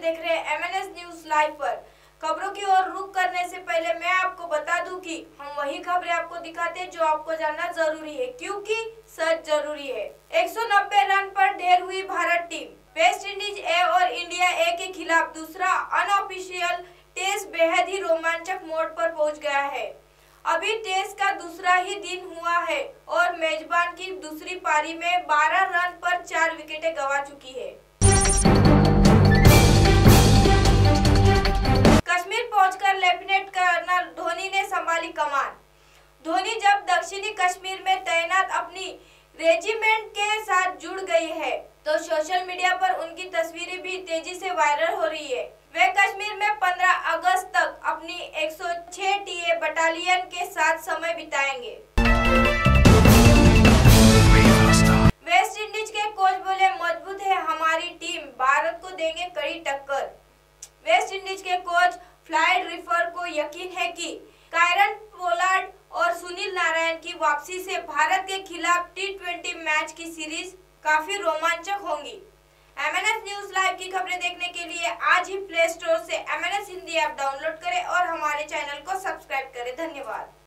देख रहे हैं MNS न्यूज लाइव पर। खबरों की ओर रुख करने से पहले मैं आपको बता दूं कि हम वही खबरें आपको दिखाते हैं जो आपको जानना जरूरी है, क्योंकि सच जरूरी है। 190 रन पर ढेर हुई Bharat team. West Indies A और इंडिया ए के खिलाफ दूसरा अनऑफिशियल टेस्ट बेहद ही रोमांचक मोड पर पहुंच गया है। अभी टेस्ट का दूसरा ही दिन हुआ है और मेजबान की दूसरी पारी में 12 रन पर 4 विकेटें गंवा चुकी है। कश्मीर पहुंचकर लेफ्टिनेंट कर्नल धोनी ने संभाली कमान। धोनी जब दक्षिणी कश्मीर में तैनात अपनी रेजिमेंट के साथ जुड़ गई है तो सोशल मीडिया पर उनकी तस्वीरें भी तेजी से वायरल हो रही है। वे कश्मीर में 15 अगस्त तक अपनी 106 टीए बटालियन के साथ समय बिताएंगे। वेस्ट इंडीज के कोच बोले, मजबूत है हमारी टीम, भारत को देंगे कड़ी टक्कर। वेस्ट इंडीज के कोच फ्लाइड रिफर को यकीन है कि कायरन पोलार्ड और सुनील नारायण की वापसी से भारत के खिलाफ T20 मैच की सीरीज काफी रोमांचक होंगी। MNS न्यूज लाइव की खबरें देखने के लिए आज ही प्ले स्टोर से MNS हिंदी ऐप डाउनलोड करें और हमारे चैनल को सब्सक्राइब करें। धन्यवाद।